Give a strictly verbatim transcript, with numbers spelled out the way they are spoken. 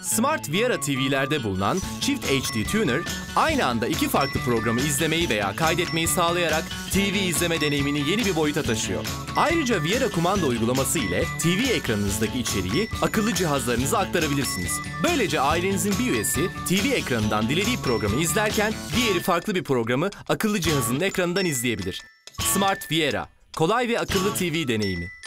Smart Viera T V'lerde bulunan çift H D Tuner, aynı anda iki farklı programı izlemeyi veya kaydetmeyi sağlayarak T V izleme deneyimini yeni bir boyuta taşıyor. Ayrıca Viera kumanda uygulaması ile T V ekranınızdaki içeriği akıllı cihazlarınıza aktarabilirsiniz. Böylece ailenizin bir üyesi T V ekranından dilediği programı izlerken diğeri farklı bir programı akıllı cihazının ekranından izleyebilir. Smart Viera, kolay ve akıllı T V deneyimi.